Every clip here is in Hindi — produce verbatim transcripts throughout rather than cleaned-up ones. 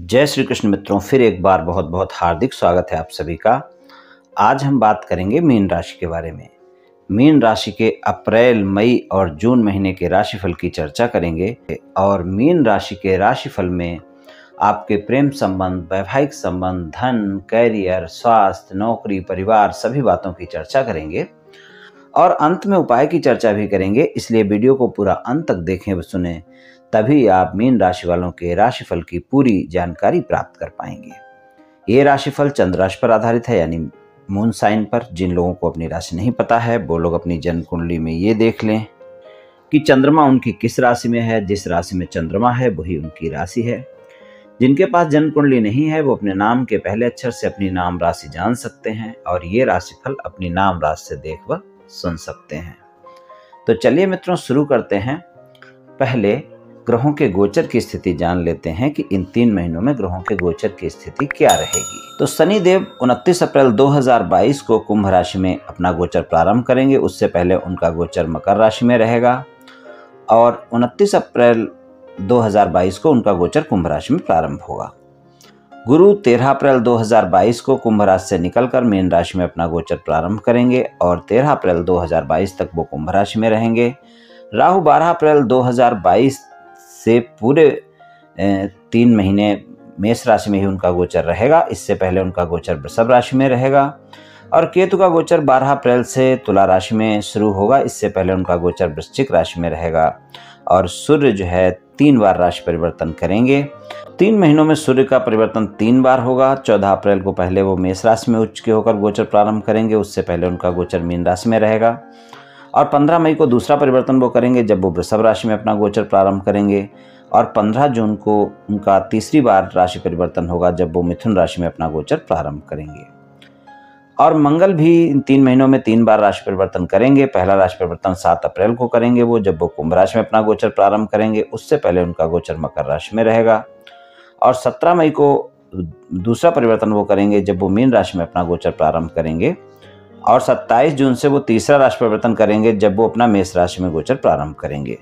जय श्री कृष्ण मित्रों, फिर एक बार बहुत बहुत हार्दिक स्वागत है आप सभी का। आज हम बात करेंगे मीन राशि के बारे में। मीन राशि के अप्रैल, मई और जून महीने के राशिफल की चर्चा करेंगे और मीन राशि के राशिफल में आपके प्रेम संबंध, वैवाहिक संबंध, धन, कैरियर, स्वास्थ्य, नौकरी, परिवार सभी बातों की चर्चा करेंगे और अंत में उपाय की चर्चा भी करेंगे। इसलिए वीडियो को पूरा अंत तक देखें व सुने, तभी आप मीन राशि वालों के राशिफल की पूरी जानकारी प्राप्त कर पाएंगे। ये राशिफल चंद्र राशि पर आधारित है, यानी मून साइन पर। जिन लोगों को अपनी राशि नहीं पता है वो लोग अपनी जन्म कुंडली में ये देख लें कि चंद्रमा उनकी किस राशि में है। जिस राशि में चंद्रमा है वही उनकी राशि है। जिनके पास जन्म कुंडली नहीं है वो अपने नाम के पहले अक्षर से अपनी नाम राशि जान सकते हैं और ये राशिफल अपनी नाम राशि से देख व सुन सकते हैं। तो चलिए मित्रों, शुरू करते हैं। पहले ग्रहों के गोचर की स्थिति जान लेते हैं कि इन तीन महीनों में ग्रहों के गोचर की स्थिति क्या रहेगी। तो शनि देव उनतीस अप्रैल दो हज़ार बाईस को कुंभ राशि में अपना गोचर प्रारंभ करेंगे। उससे पहले उनका गोचर मकर राशि में रहेगा और उनतीस अप्रैल दो हज़ार बाईस को उनका गोचर कुंभ राशि में प्रारंभ होगा। गुरु तेरह अप्रैल दो हज़ार बाईस को कुंभ राशि से निकलकर मीन राशि में अपना गोचर प्रारंभ करेंगे और तेरह अप्रैल दो हज़ार बाईस तक वो कुंभ राशि में रहेंगे। राहु बारह अप्रैल दो हज़ार बाईस से पूरे तीन महीने मेष राशि में ही उनका गोचर रहेगा। इससे पहले उनका गोचर वृषभ राशि में रहेगा और केतु का गोचर बारह अप्रैल से तुला राशि में शुरू होगा। इससे पहले उनका गोचर वृश्चिक राशि में रहेगा और सूर्य जो है तीन बार राशि परिवर्तन करेंगे। तीन महीनों में सूर्य का परिवर्तन तीन बार होगा। चौदह अप्रैल को पहले वो मेष राशि में उच्च के होकर गोचर प्रारंभ करेंगे। उससे पहले उनका गोचर मीन राशि में रहेगा और पंद्रह मई को दूसरा परिवर्तन वो करेंगे जब वो वृषभ राशि में अपना गोचर प्रारंभ करेंगे और पंद्रह जून को उनका तीसरी बार राशि परिवर्तन होगा जब वो मिथुन राशि में अपना गोचर प्रारंभ करेंगे। और मंगल भी इन तीन महीनों में तीन बार राशि परिवर्तन करेंगे। पहला राशि परिवर्तन सात अप्रैल को करेंगे वो जब वो कुंभ राशि में अपना गोचर प्रारंभ करेंगे। उससे पहले उनका गोचर मकर राशि में रहेगा और सत्रह मई को दूसरा परिवर्तन वो करेंगे जब वो मीन राशि में अपना गोचर प्रारंभ करेंगे और सत्ताईस जून से वो तीसरा राशि परिवर्तन करेंगे जब वो अपना मेष राशि में गोचर प्रारंभ करेंगे।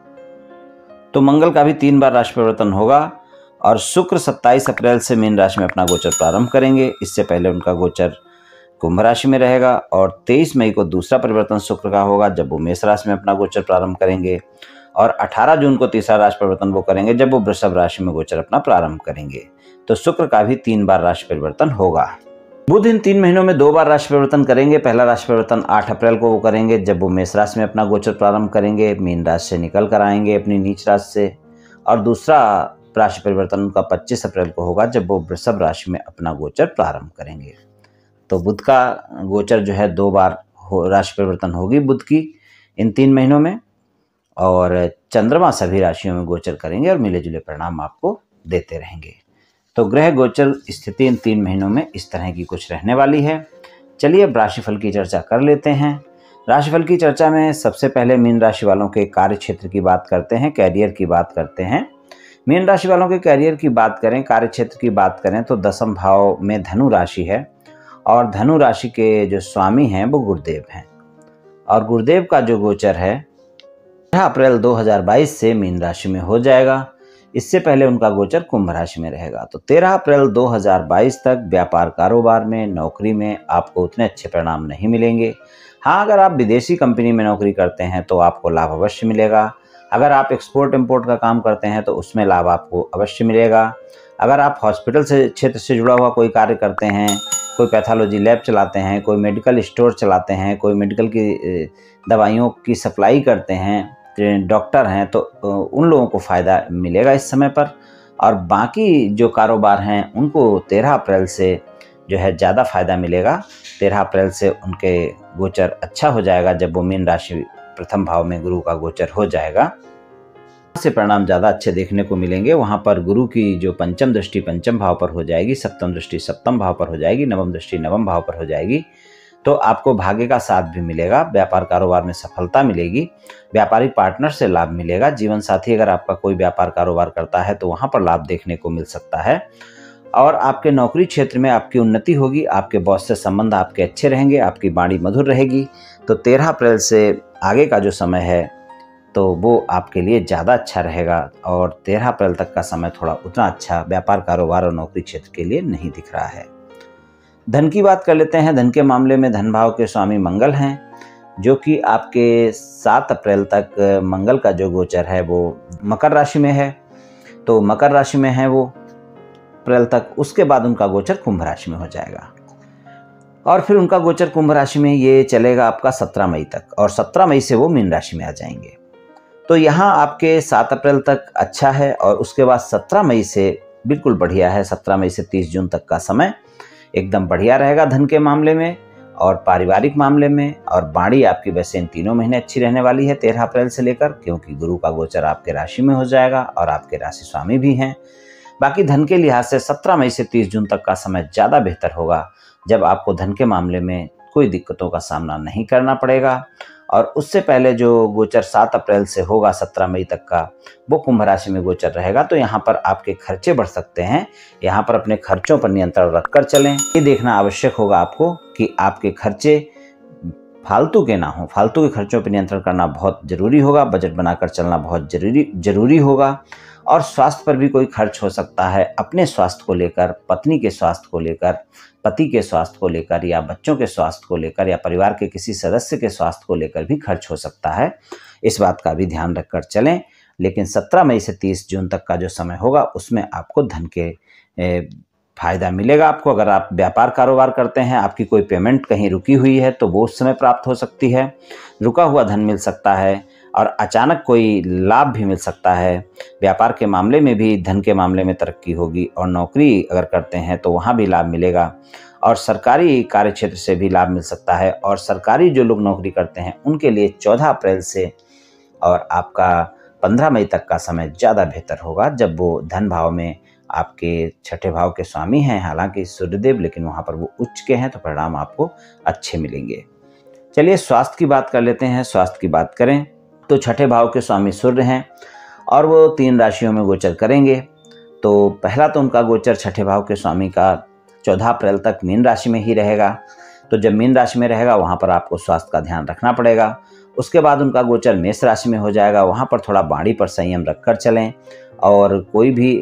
तो मंगल का भी तीन बार राशि परिवर्तन होगा और शुक्र सत्ताईस अप्रैल से मीन राशि में अपना गोचर प्रारंभ करेंगे। इससे पहले उनका गोचर कुंभ राशि में रहेगा और तेईस मई को दूसरा परिवर्तन शुक्र का होगा जब वो मेष राशि में अपना गोचर प्रारंभ करेंगे और अठारह जून को तीसरा राशि परिवर्तन वो करेंगे जब वो वृषभ राशि में गोचर अपना प्रारंभ करेंगे। तो शुक्र का भी तीन बार राशि परिवर्तन होगा। बुध इन तीन महीनों में दो बार राशि परिवर्तन करेंगे। पहला राशि परिवर्तन आठ अप्रैल को वो करेंगे जब वो मेष राशि में अपना गोचर प्रारंभ करेंगे, मीन राशि से निकल कर आएंगे अपनी नीच राशि से। और दूसरा राशि परिवर्तन उनका पच्चीस अप्रैल को होगा जब वो वृषभ राशि में अपना गोचर प्रारंभ करेंगे। तो बुध का गोचर जो है दो बार हो राशि परिवर्तन होगी बुध की इन तीन महीनों में और चंद्रमा सभी राशियों में गोचर करेंगे और मिले जुले परिणाम आपको देते रहेंगे। तो ग्रह गोचर स्थिति इन तीन महीनों में इस तरह की कुछ रहने वाली है। चलिए अब राशिफल की चर्चा कर लेते हैं। राशिफल की चर्चा में सबसे पहले मीन राशि वालों के कार्य क्षेत्र की बात करते हैं, कैरियर की बात करते हैं। मीन राशि वालों के कैरियर की बात करें, कार्य क्षेत्र की बात करें तो दसम भाव में धनु राशि है और धनु राशि के जो स्वामी हैं वो गुरुदेव हैं और गुरुदेव का जो गोचर है तेरह अप्रैल दो हज़ार बाईस से मीन राशि में हो जाएगा। इससे पहले उनका गोचर कुंभ राशि में रहेगा। तो तेरह अप्रैल दो हज़ार बाईस तक व्यापार कारोबार में, नौकरी में आपको उतने अच्छे परिणाम नहीं मिलेंगे। हाँ, अगर आप विदेशी कंपनी में नौकरी करते हैं तो आपको लाभ अवश्य मिलेगा। अगर आप एक्सपोर्ट इम्पोर्ट का काम करते हैं तो उसमें लाभ आपको अवश्य मिलेगा। अगर आप हॉस्पिटल से क्षेत्र से जुड़ा हुआ कोई कार्य करते हैं, कोई पैथोलॉजी लैब चलाते हैं, कोई मेडिकल स्टोर चलाते हैं, कोई मेडिकल की दवाइयों की सप्लाई करते हैं, डॉक्टर हैं, तो उन लोगों को फ़ायदा मिलेगा इस समय पर। और बाकी जो कारोबार हैं उनको तेरह अप्रैल से जो है ज़्यादा फ़ायदा मिलेगा। तेरह अप्रैल से उनके गोचर अच्छा हो जाएगा जब वो मीन राशि प्रथम भाव में गुरु का गोचर हो जाएगा। से परिणाम ज़्यादा अच्छे देखने को मिलेंगे। वहाँ पर गुरु की जो पंचम दृष्टि पंचम भाव पर हो जाएगी, सप्तम दृष्टि सप्तम भाव पर हो जाएगी, नवम दृष्टि नवम भाव पर हो जाएगी। तो आपको भाग्य का साथ भी मिलेगा, व्यापार कारोबार में सफलता मिलेगी, व्यापारिक पार्टनर से लाभ मिलेगा। जीवन साथी अगर आपका कोई व्यापार कारोबार करता है तो वहाँ पर लाभ देखने को मिल सकता है और आपके नौकरी क्षेत्र में आपकी उन्नति होगी। आपके बॉस से संबंध आपके अच्छे रहेंगे, आपकी वाणी मधुर रहेगी। तो तेरह अप्रैल से आगे का जो समय है तो वो आपके लिए ज़्यादा अच्छा रहेगा। और तेरह अप्रैल तक का समय थोड़ा उतना अच्छा व्यापार, कारोबार और नौकरी क्षेत्र के लिए नहीं दिख रहा है। धन की बात कर लेते हैं। धन के मामले में धन भाव के स्वामी मंगल हैं, जो कि आपके सात अप्रैल तक मंगल का जो गोचर है वो मकर राशि में है। तो मकर राशि में है वो अप्रैल तक, उसके बाद उनका गोचर कुंभ राशि में हो जाएगा और फिर उनका गोचर कुंभ राशि में ये चलेगा आपका सत्रह मई तक, और सत्रह मई से वो मीन राशि में आ जाएंगे। तो यहाँ आपके सात अप्रैल तक अच्छा है और उसके बाद सत्रह मई से बिल्कुल बढ़िया है। सत्रह मई से तीस जून तक का समय एकदम बढ़िया रहेगा धन के मामले में और पारिवारिक मामले में। और बाणी आपकी वैसे इन तीनों महीने अच्छी रहने वाली है तेरह अप्रैल से लेकर, क्योंकि गुरु का गोचर आपके राशि में हो जाएगा और आपके राशि स्वामी भी हैं। बाकी धन के लिहाज से सत्रह मई से तीस जून तक का समय ज़्यादा बेहतर होगा, जब आपको धन के मामले में कोई दिक्कतों का सामना नहीं करना पड़ेगा। और उससे पहले जो गोचर सात अप्रैल से होगा सत्रह मई तक का, वो कुंभ राशि में गोचर रहेगा। तो यहाँ पर आपके खर्चे बढ़ सकते हैं। यहाँ पर अपने खर्चों पर नियंत्रण रखकर चलें। ये देखना आवश्यक होगा आपको कि आपके खर्चे फालतू के ना हो। फालतू के खर्चों पर नियंत्रण करना बहुत जरूरी होगा। बजट बनाकर चलना बहुत जरूरी जरूरी होगा। और स्वास्थ्य पर भी कोई खर्च हो सकता है, अपने स्वास्थ्य को लेकर, पत्नी के स्वास्थ्य को लेकर, पति के स्वास्थ्य को लेकर, या बच्चों के स्वास्थ्य को लेकर, या परिवार के किसी सदस्य के स्वास्थ्य को लेकर भी खर्च हो सकता है। इस बात का भी ध्यान रखकर चलें। लेकिन सत्रह मई से तीस जून तक का जो समय होगा उसमें आपको धन के फायदा मिलेगा। आपको अगर आप व्यापार कारोबार करते हैं, आपकी कोई पेमेंट कहीं रुकी हुई है तो वो उस समय प्राप्त हो सकती है। रुका हुआ धन मिल सकता है और अचानक कोई लाभ भी मिल सकता है। व्यापार के मामले में भी धन के मामले में तरक्की होगी और नौकरी अगर करते हैं तो वहाँ भी लाभ मिलेगा और सरकारी कार्य क्षेत्र से भी लाभ मिल सकता है। और सरकारी जो लोग नौकरी करते हैं उनके लिए चौदह अप्रैल से और आपका पंद्रह मई तक का समय ज़्यादा बेहतर होगा, जब वो धन भाव में आपके छठे भाव के स्वामी हैं, हालांकि सूर्यदेव, लेकिन वहाँ पर वो उच्च के हैं, तो परिणाम आपको अच्छे मिलेंगे। चलिए स्वास्थ्य की बात कर लेते हैं। स्वास्थ्य की बात करें तो छठे भाव के स्वामी सूर्य हैं और वो तीन राशियों में गोचर करेंगे। तो पहला तो उनका गोचर छठे भाव के स्वामी का चौदह अप्रैल तक मीन राशि में ही रहेगा। तो जब मीन राशि में रहेगा वहाँ पर आपको स्वास्थ्य का ध्यान रखना पड़ेगा। उसके बाद उनका गोचर मेष राशि में हो जाएगा। वहाँ पर थोड़ा बाणी पर संयम रखकर चलें और कोई भी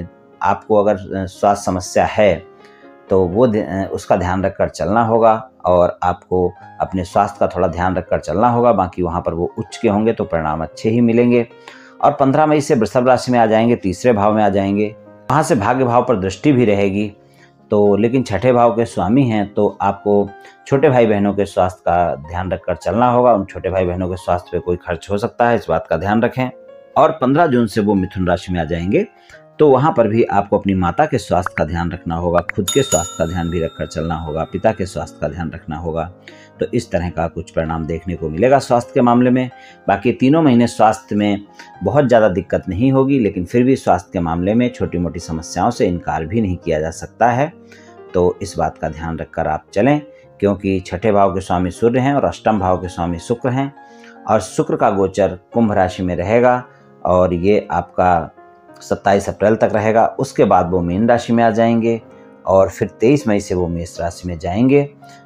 आपको अगर स्वास्थ्य समस्या है तो वो उसका ध्यान रखकर चलना होगा और आपको अपने स्वास्थ्य का थोड़ा ध्यान रखकर चलना होगा। बाकी वहाँ पर वो उच्च के होंगे तो परिणाम अच्छे ही मिलेंगे। और पंद्रह मई से वृषभ राशि में आ जाएंगे, तीसरे भाव में आ जाएंगे। वहाँ से भाग्य भाव पर दृष्टि भी रहेगी। तो लेकिन छठे भाव के स्वामी हैं तो आपको छोटे भाई बहनों के स्वास्थ्य का ध्यान रखकर चलना होगा। उन छोटे भाई बहनों के स्वास्थ्य पे कोई खर्च हो सकता है, इस बात का ध्यान रखें। और पंद्रह जून से वो मिथुन राशि में आ जाएंगे। तो वहाँ पर भी आपको अपनी माता के स्वास्थ्य का ध्यान रखना होगा, खुद के स्वास्थ्य का ध्यान भी रखकर चलना होगा, पिता के स्वास्थ्य का ध्यान रखना होगा। तो इस तरह का कुछ परिणाम देखने को मिलेगा स्वास्थ्य के मामले में। बाकी तीनों महीने स्वास्थ्य में बहुत ज़्यादा दिक्कत नहीं होगी, लेकिन फिर भी स्वास्थ्य के मामले में छोटी मोटी समस्याओं से इनकार भी नहीं किया जा सकता है। तो इस बात का ध्यान रखकर आप चलें, क्योंकि छठे भाव के स्वामी सूर्य हैं और अष्टम भाव के स्वामी शुक्र हैं और शुक्र का गोचर कुंभ राशि में रहेगा और ये आपका सत्ताईस अप्रैल तक रहेगा। उसके बाद वो मीन राशि में आ जाएंगे और फिर तेईस मई से वो मेष राशि में जाएंगे।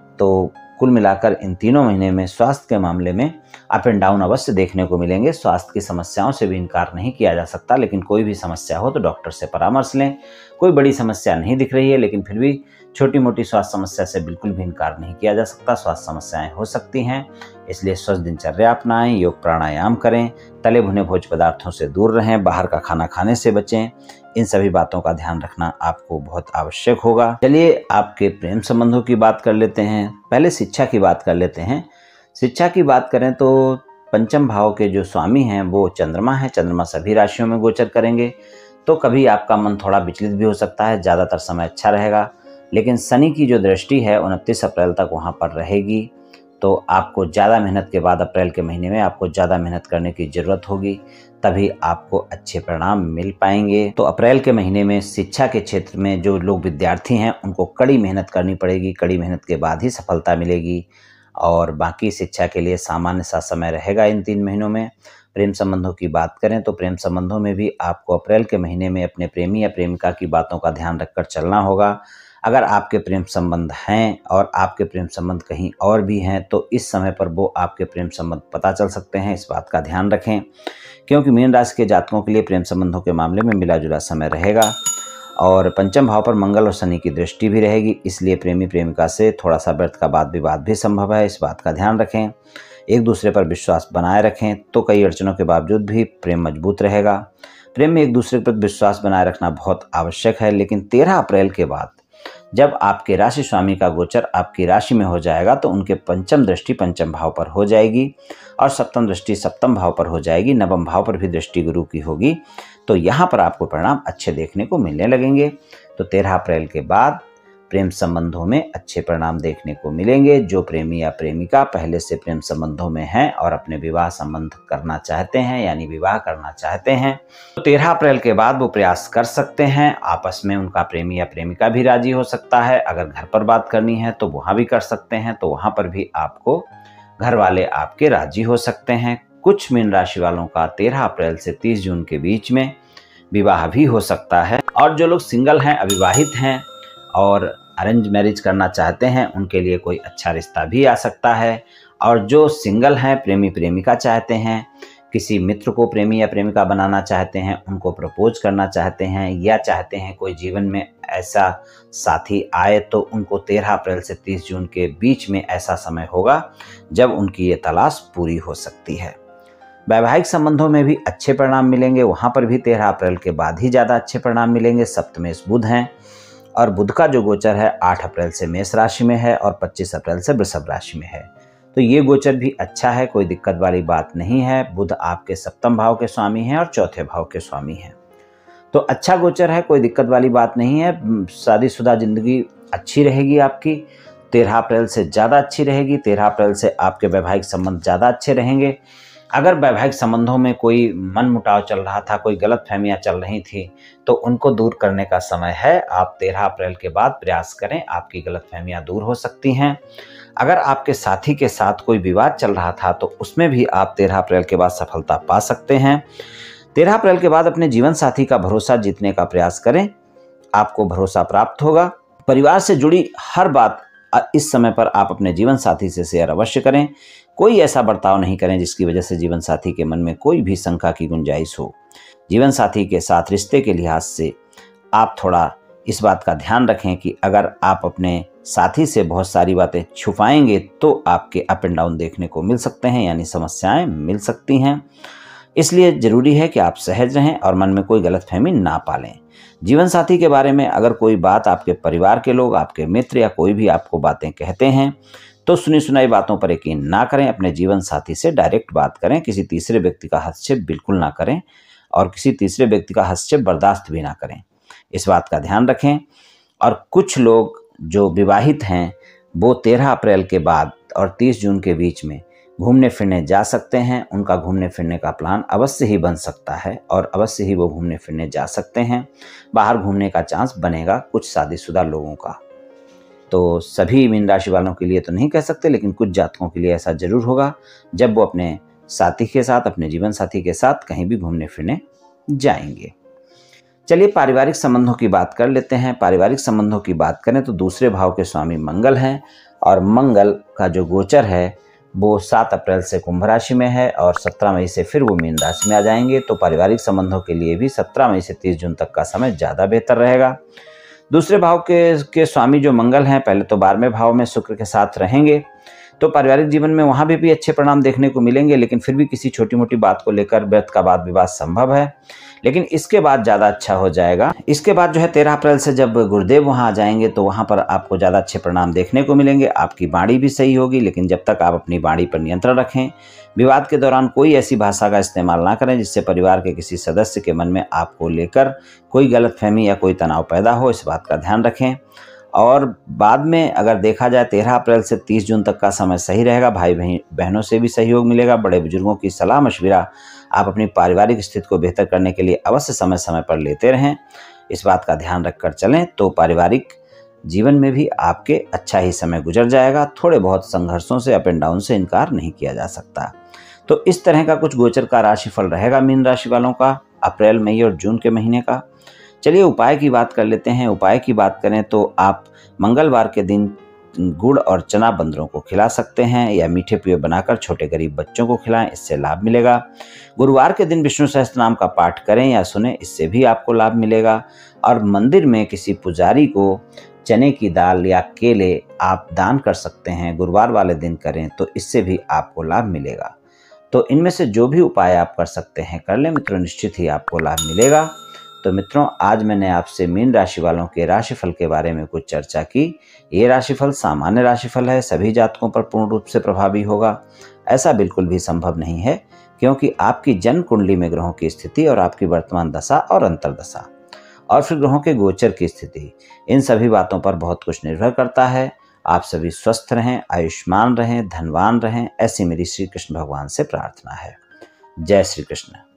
तो कुल मिलाकर इन तीनों महीने में स्वास्थ्य के मामले में अप एंड डाउन अवश्य देखने को मिलेंगे। स्वास्थ्य की समस्याओं से भी इनकार नहीं किया जा सकता, लेकिन कोई भी समस्या हो तो डॉक्टर से परामर्श लें। कोई बड़ी समस्या नहीं दिख रही है, लेकिन फिर भी छोटी मोटी स्वास्थ्य समस्या से बिल्कुल भी इनकार नहीं किया जा सकता। स्वास्थ्य समस्याएं हो सकती हैं, इसलिए स्वस्थ दिनचर्या अपनाएं, योग प्राणायाम करें, तले भुने भोज पदार्थों से दूर रहें, बाहर का खाना खाने से बचें। इन सभी बातों का ध्यान रखना आपको बहुत आवश्यक होगा। चलिए आपके प्रेम संबंधों की बात कर लेते हैं। पहले शिक्षा की बात कर लेते हैं। शिक्षा की बात करें तो पंचम भाव के जो स्वामी हैं वो चंद्रमा है। चंद्रमा सभी राशियों में गोचर करेंगे, तो कभी आपका मन थोड़ा विचलित भी हो सकता है। ज़्यादातर समय अच्छा रहेगा, लेकिन शनि की जो दृष्टि है उनतीस अप्रैल तक वहाँ पर रहेगी। तो आपको ज़्यादा मेहनत के बाद अप्रैल के महीने में आपको ज़्यादा मेहनत करने की ज़रूरत होगी, तभी आपको अच्छे परिणाम मिल पाएंगे। तो अप्रैल के महीने में शिक्षा के क्षेत्र में जो लोग विद्यार्थी हैं उनको कड़ी मेहनत करनी पड़ेगी। कड़ी मेहनत के बाद ही सफलता मिलेगी। और बाकी शिक्षा के लिए सामान्य सा समय रहेगा इन तीन महीनों में। प्रेम संबंधों की बात करें तो प्रेम संबंधों में भी आपको अप्रैल के महीने में अपने प्रेमी या प्रेमिका की बातों का ध्यान रखकर चलना होगा। अगर आपके प्रेम संबंध हैं और आपके प्रेम संबंध कहीं और भी हैं तो इस समय पर वो आपके प्रेम संबंध पता चल सकते हैं, इस बात का ध्यान रखें। क्योंकि मीन राशि के जातकों के लिए प्रेम संबंधों के मामले में मिला जुला समय रहेगा और पंचम भाव पर मंगल और शनि की दृष्टि भी रहेगी, इसलिए प्रेमी प्रेमिका से थोड़ा सा व्यर्थ का वाद विवाद भी संभव है, इस बात का ध्यान रखें। एक दूसरे पर विश्वास बनाए रखें तो कई अड़चनों के बावजूद भी प्रेम मजबूत रहेगा। प्रेम में एक दूसरे पर विश्वास बनाए रखना बहुत आवश्यक है, लेकिन तेरह अप्रैल के बाद जब आपके राशि स्वामी का गोचर आपकी राशि में हो जाएगा तो उनके पंचम दृष्टि पंचम भाव पर हो जाएगी और सप्तम दृष्टि सप्तम भाव पर हो जाएगी, नवम भाव पर भी दृष्टि गुरु की होगी। तो यहाँ पर आपको परिणाम अच्छे देखने को मिलने लगेंगे। तो तेरह अप्रैल के बाद प्रेम संबंधों में अच्छे परिणाम देखने को मिलेंगे। जो प्रेमी या प्रेमिका पहले से प्रेम संबंधों में हैं और अपने विवाह संबंध करना चाहते हैं यानी विवाह करना चाहते हैं तो तेरह अप्रैल के बाद वो प्रयास कर सकते हैं। आपस में उनका प्रेमी या प्रेमिका भी राजी हो सकता है। अगर घर पर बात करनी है तो वहाँ भी कर सकते हैं, तो वहाँ पर भी आपको घर वाले आपके राजी हो सकते हैं। कुछ मीन राशि वालों का तेरह अप्रैल से तीस जून के बीच में विवाह भी हो सकता है। और जो लोग सिंगल हैं, अविवाहित हैं और अरेंज मैरिज करना चाहते हैं उनके लिए कोई अच्छा रिश्ता भी आ सकता है। और जो सिंगल हैं, प्रेमी प्रेमिका चाहते हैं, किसी मित्र को प्रेमी या प्रेमिका बनाना चाहते हैं, उनको प्रपोज करना चाहते हैं या चाहते हैं कोई जीवन में ऐसा साथी आए, तो उनको तेरह अप्रैल से तीस जून के बीच में ऐसा समय होगा जब उनकी ये तलाश पूरी हो सकती है। वैवाहिक संबंधों में भी अच्छे परिणाम मिलेंगे, वहाँ पर भी तेरह अप्रैल के बाद ही ज़्यादा अच्छे परिणाम मिलेंगे। सप्तमेश बुध हैं और बुध का जो गोचर है आठ अप्रैल से मेष राशि में है और पच्चीस अप्रैल से वृषभ राशि में है, तो ये गोचर भी अच्छा है, कोई दिक्कत वाली बात नहीं है। बुध आपके सप्तम भाव के स्वामी हैं और चौथे भाव के स्वामी हैं, तो अच्छा गोचर है, कोई दिक्कत वाली बात नहीं है। शादीशुदा जिंदगी अच्छी रहेगी आपकी, तेरह अप्रैल से ज़्यादा अच्छी रहेगी। तेरह अप्रैल से आपके वैवाहिक संबंध ज़्यादा अच्छे रहेंगे। अगर वैवाहिक संबंधों में कोई मनमुटाव चल रहा था, कोई गलत फहमियाँ चल रही थी, तो उनको दूर करने का समय है। आप तेरह अप्रैल के बाद प्रयास करें, आपकी गलत फहमियाँ दूर हो सकती हैं। अगर आपके साथी के साथ कोई विवाद चल रहा था तो उसमें भी आप तेरह अप्रैल के बाद सफलता पा सकते हैं। तेरह अप्रैल के बाद अपने जीवन साथी का भरोसा जीतने का प्रयास करें, आपको भरोसा प्राप्त होगा। परिवार से जुड़ी हर बात इस समय पर आप अपने जीवन साथी से शेयर अवश्य करें। कोई ऐसा बर्ताव नहीं करें जिसकी वजह से जीवन साथी के मन में कोई भी शंका की गुंजाइश हो। जीवन साथी के साथ रिश्ते के लिहाज से आप थोड़ा इस बात का ध्यान रखें कि अगर आप अपने साथी से बहुत सारी बातें छुपाएंगे तो आपके अप एंड डाउन देखने को मिल सकते हैं, यानी समस्याएं मिल सकती हैं। इसलिए ज़रूरी है कि आप सहज रहें और मन में कोई गलतफहमी ना पालें। जीवन साथी के बारे में अगर कोई बात आपके परिवार के लोग, आपके मित्र या कोई भी आपको बातें कहते हैं तो सुनी सुनाई बातों पर यकीन ना करें। अपने जीवन साथी से डायरेक्ट बात करें, किसी तीसरे व्यक्ति का हस्तक्षेप बिल्कुल ना करें और किसी तीसरे व्यक्ति का हस्तक्षेप बर्दाश्त भी ना करें, इस बात का ध्यान रखें। और कुछ लोग जो विवाहित हैं वो तेरह अप्रैल के बाद और तीस जून के बीच में घूमने फिरने जा सकते हैं। उनका घूमने फिरने का प्लान अवश्य ही बन सकता है और अवश्य ही वो घूमने फिरने जा सकते हैं। बाहर घूमने का चांस बनेगा कुछ शादीशुदा लोगों का। तो सभी मीन राशि वालों के लिए तो नहीं कह सकते, लेकिन कुछ जातकों के लिए ऐसा जरूर होगा जब वो अपने साथी के साथ, अपने जीवन साथी के साथ कहीं भी घूमने फिरने जाएंगे। चलिए पारिवारिक संबंधों की बात कर लेते हैं। पारिवारिक संबंधों की बात करें तो दूसरे भाव के स्वामी मंगल हैं और मंगल का जो गोचर है वो सात अप्रैल से कुंभ राशि में है और सत्रह मई से फिर वो मीन राशि में आ जाएंगे। तो पारिवारिक संबंधों के लिए भी सत्रह मई से तीस जून तक का समय ज़्यादा बेहतर रहेगा। दूसरे भाव के के स्वामी जो मंगल हैं पहले तो बारहवें भाव में शुक्र के साथ रहेंगे, तो पारिवारिक जीवन में वहाँ भी, भी अच्छे परिणाम देखने को मिलेंगे, लेकिन फिर भी किसी छोटी मोटी बात को लेकर व्यर्थ का वाद विवाद संभव है। लेकिन इसके बाद ज़्यादा अच्छा हो जाएगा। इसके बाद जो है तेरह अप्रैल से जब गुरुदेव वहाँ आ जाएंगे तो वहाँ पर आपको ज़्यादा अच्छे परिणाम देखने को मिलेंगे। आपकी वाणी भी सही होगी, लेकिन जब तक आप अपनी वाणी पर नियंत्रण रखें, विवाद के दौरान कोई ऐसी भाषा का इस्तेमाल ना करें जिससे परिवार के किसी सदस्य के मन में आपको लेकर कोई गलतफहमी या कोई तनाव पैदा हो, इस बात का ध्यान रखें। और बाद में अगर देखा जाए तेरह अप्रैल से तीस जून तक का समय सही रहेगा। भाई बहन बहनों से भी सहयोग मिलेगा। बड़े बुजुर्गों की सलाह मशविरा आप अपनी पारिवारिक स्थिति को बेहतर करने के लिए अवश्य समय समय पर लेते रहें, इस बात का ध्यान रखकर चलें तो पारिवारिक जीवन में भी आपके अच्छा ही समय गुजर जाएगा। थोड़े बहुत संघर्षों से, अप एंड डाउन से इनकार नहीं किया जा सकता। तो इस तरह का कुछ गोचर का राशिफल रहेगा मीन राशि वालों का अप्रैल, मई और जून के महीने का। चलिए उपाय की बात कर लेते हैं। उपाय की बात करें तो आप मंगलवार के दिन गुड़ और चना बंदरों को खिला सकते हैं या मीठे पेय बनाकर छोटे गरीब बच्चों को खिलाएं, इससे लाभ मिलेगा। गुरुवार के दिन विष्णु सहस्त्र नाम का पाठ करें या सुने, इससे भी आपको लाभ मिलेगा। और मंदिर में किसी पुजारी को चने की दाल या केले आप दान कर सकते हैं, गुरुवार वाले दिन करें तो इससे भी आपको लाभ मिलेगा। तो इनमें से जो भी उपाय आप कर सकते हैं कर लें मित्रों, निश्चित ही आपको लाभ मिलेगा। तो मित्रों, आज मैंने आपसे मीन राशि वालों के राशिफल के बारे में कुछ चर्चा की। ये राशिफल सामान्य राशिफल है, सभी जातकों पर पूर्ण रूप से प्रभावी होगा ऐसा बिल्कुल भी संभव नहीं है, क्योंकि आपकी जन्म कुंडली में ग्रहों की स्थिति और आपकी वर्तमान दशा और अंतर्दशा और फिर ग्रहों के गोचर की स्थिति, इन सभी बातों पर बहुत कुछ निर्भर करता है। आप सभी स्वस्थ रहें, आयुष्मान रहें, धनवान रहें, ऐसी मेरी श्री कृष्ण भगवान से प्रार्थना है। जय श्री कृष्ण।